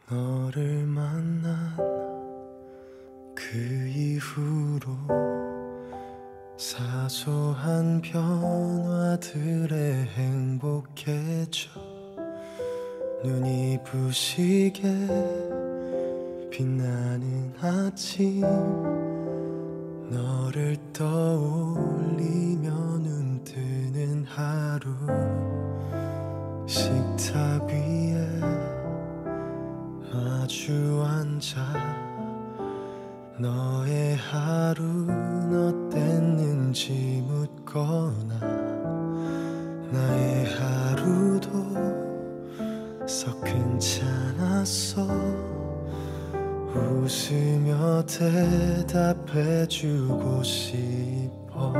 너를 만난 그 이후로 사소한 변화들에 행복해져. 눈이 부시게 빛나는 아침, 너를 떠올리며 눈 뜨는 하루. 식탁 위에 마주 앉아 너의 하루는 어땠는지 묻거나 나의 하루도 썩 괜찮았어 웃으며 대답해주고 싶어.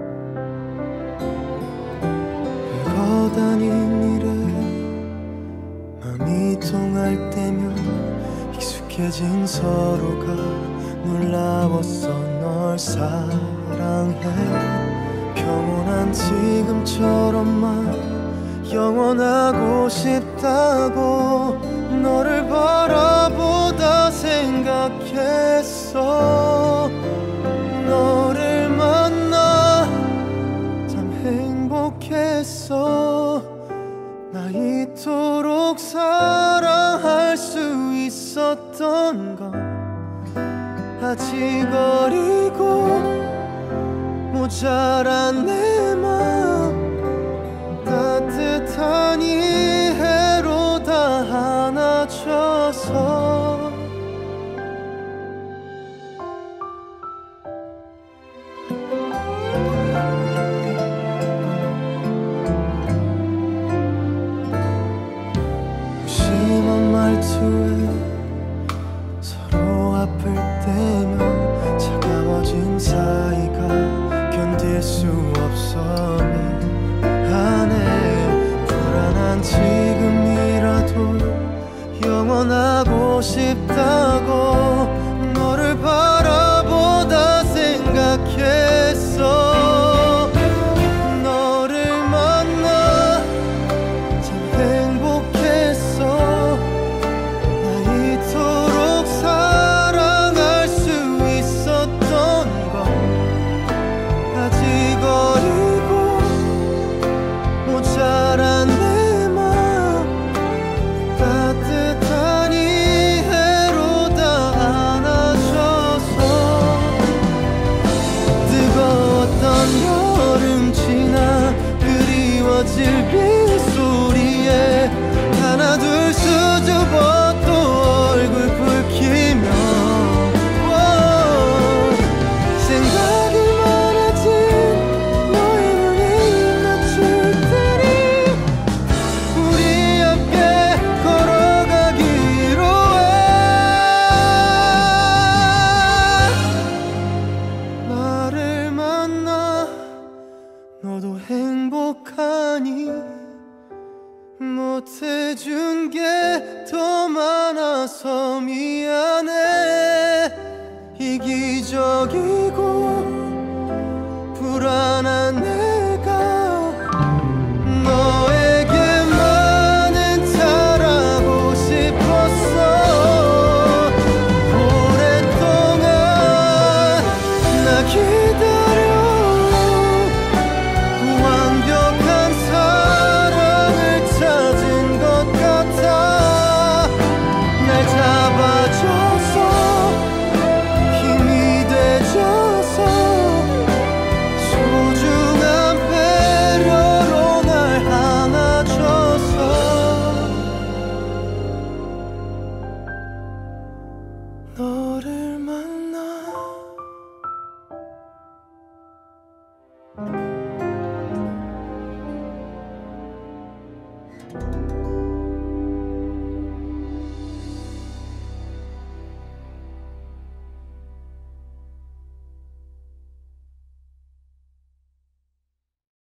별거 아닌 일에 맘이 통할 때면 익숙해진 서로가 놀라웠어. 널 사랑해. 평온한 지금처럼만 영원하고 싶다고 너를 바라보다 생각했어. 너를 만나 참 행복했어. 나 이토록 사랑할 수 있었던 건 아직 어리고 모자란 내 마음 따뜻한 이해로 다 안아줘서. 무심한 말투에 서로 아플 때면 차가워진 사이가 견딜 수 없어. 안에 불안한 지금이라도 영원하고 싶다고 너를 바라보다 생각했어. 너를 만나 참 행복했어. 나 이토록 사랑할 수 있었던 건 아직 어리고 모자란 내 마음 따뜻한 이해로 다 안아줘서. 뜨거웠던 여름 지나 그리워질 빗소리에 하나 둘 수줍어 또 얼굴 붉히며 생각이 많아진 너의 눈에 입 맞출 테니 우리 함께 걸어가기로 해. 나를 만나 너도 행복하니 못해준 게 더 많아서 미안해. 이기적이고 불안